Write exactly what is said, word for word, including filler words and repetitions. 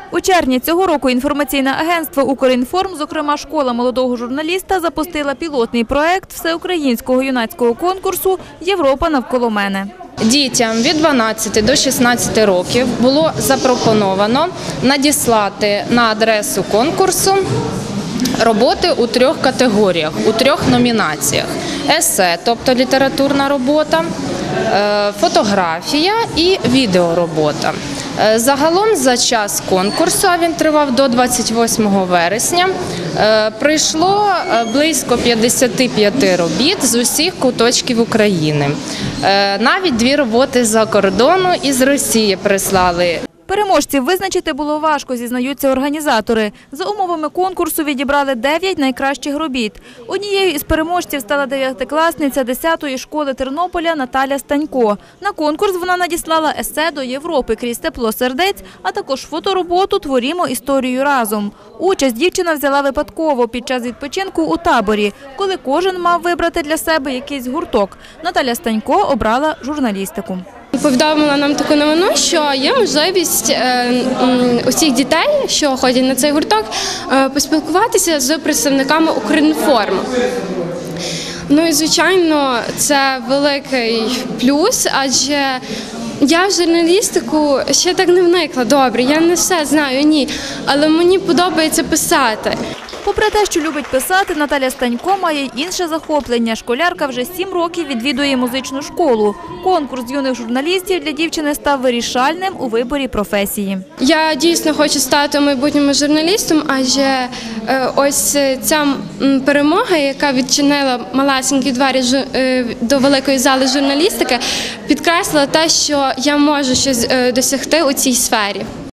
У червні цього року інформаційне агентство «Укрінформ», зокрема школа молодого журналіста, запустила пілотний проект всеукраїнського юнацького конкурсу «Європа навколо мене». Дітям від дванадцяти до шістнадцяти років було запропоновано надіслати на адресу конкурсу роботи у трьох категоріях, у трьох номінаціях – есе, тобто літературна робота, фотографія і відеоробота. Загалом за час конкурсу, а він тривав до двадцять восьмого вересня, прийшло близько п'ятдесят п'ять робіт з усіх куточків України. Навіть дві роботи з-за кордону і з Росії прислали. Переможців визначити було важко, зізнаються організатори. За умовами конкурсу відібрали дев'ять найкращих робіт. Однією із переможців стала дев'ятикласниця десятої школи Тернополя Наталя Станько. На конкурс вона надіслала есе «До Європи крізь тепло сердець», а також фотороботу «Творімо історію разом». Участь дівчина взяла випадково під час відпочинку у таборі, коли кожен мав вибрати для себе якийсь гурток. Наталя Станько обрала журналістику. Повідомила нам таку новину, що є можливість е, усіх дітей, що ходять на цей гурток, е, поспілкуватися з представниками «Укрінформ». Ну і, звичайно, це великий плюс, адже я в журналістику ще так не вникла. Добре, я не все знаю, ні, але мені подобається писати. Попри те, що любить писати, Наталя Станько має й інше захоплення. Школярка вже сім років відвідує музичну школу. Конкурс юних журналістів для дівчини став вирішальним у виборі професії. Я дійсно хочу стати майбутнім журналістом, адже ось ця перемога, яка відчинила малесенькі двері до великої зали журналістики, підкреслила те, що я можу щось досягти у цій сфері.